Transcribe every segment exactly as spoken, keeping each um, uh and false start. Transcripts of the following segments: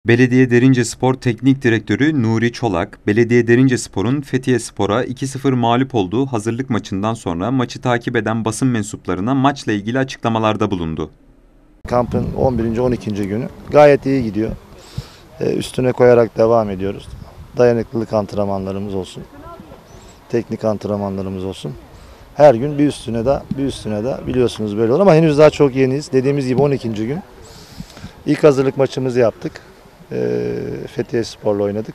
Belediye Derince Teknik Direktörü Nuri Çolak, Belediye Derincespor'un Fethiyespor'a iki sıfır mağlup olduğu hazırlık maçından sonra maçı takip eden basın mensuplarına maçla ilgili açıklamalarda bulundu. Kampın on birinci on ikinci günü gayet iyi gidiyor. Ee, üstüne koyarak devam ediyoruz. Dayanıklılık antrenmanlarımız olsun. Teknik antrenmanlarımız olsun. Her gün bir üstüne de bir üstüne de biliyorsunuz böyle olur ama henüz daha çok yeniyiz. Dediğimiz gibi on ikinci gün. İlk hazırlık maçımızı yaptık. Ee, Fethiyespor'la oynadık.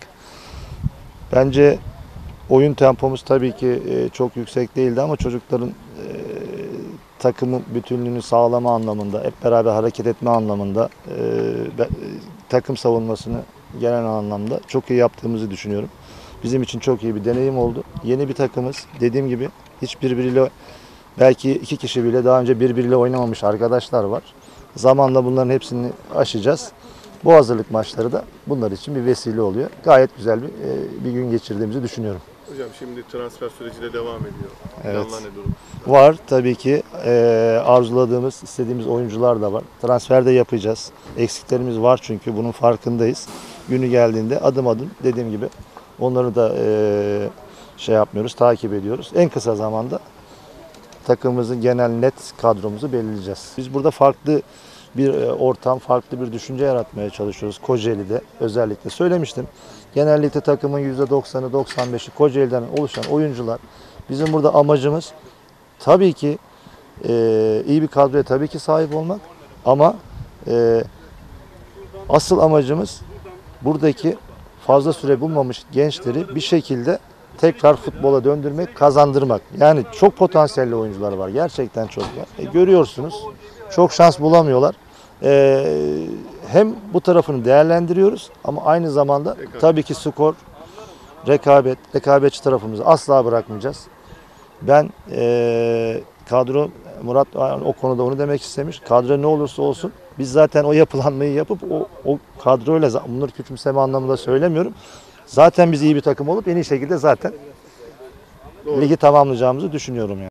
Bence oyun tempomuz tabii ki e, çok yüksek değildi ama çocukların e, takımın bütünlüğünü sağlama anlamında, hep beraber hareket etme anlamında, e, be, takım savunmasını genel anlamda çok iyi yaptığımızı düşünüyorum. Bizim için çok iyi bir deneyim oldu. Yeni bir takımız. Dediğim gibi hiç birbiriyle, belki iki kişi bile daha önce birbiriyle oynamamış arkadaşlar var. Zamanla bunların hepsini aşacağız. Bu hazırlık maçları da bunlar için bir vesile oluyor. Gayet güzel bir, bir gün geçirdiğimizi düşünüyorum. Hocam şimdi transfer süreci de devam ediyor. Evet. Planlar ne durum? Var tabii ki. E, arzuladığımız, istediğimiz oyuncular da var. Transfer de yapacağız. Eksiklerimiz var çünkü bunun farkındayız. Günü geldiğinde adım adım dediğim gibi onları da e, şey yapmıyoruz, takip ediyoruz. En kısa zamanda takımımızın genel net kadromuzu belirleyeceğiz. Biz burada farklı bir ortam, farklı bir düşünce yaratmaya çalışıyoruz Kocaeli'de özellikle. Söylemiştim, genellikle takımın yüzde doksanı doksan beşi Kocaeli'den oluşan oyuncular. Bizim burada amacımız tabii ki e, iyi bir kadroya tabii ki sahip olmak ama e, asıl amacımız buradaki fazla süre bulmamış gençleri bir şekilde tekrar futbola döndürmek, kazandırmak. Yani çok potansiyelli oyuncular var. Gerçekten çok var. E, görüyorsunuz. Çok şans bulamıyorlar. E, hem bu tarafını değerlendiriyoruz ama aynı zamanda rekabet. Tabii ki skor, rekabet, rekabetçi tarafımızı asla bırakmayacağız. Ben e, kadro, Murat o konuda onu demek istemiş. Kadro ne olursa olsun biz zaten o yapılanmayı yapıp o, o kadroyla, bunları küçümseme anlamında söylemiyorum. Zaten biz iyi bir takım olup en iyi şekilde zaten Doğru. ligi tamamlayacağımızı düşünüyorum yani.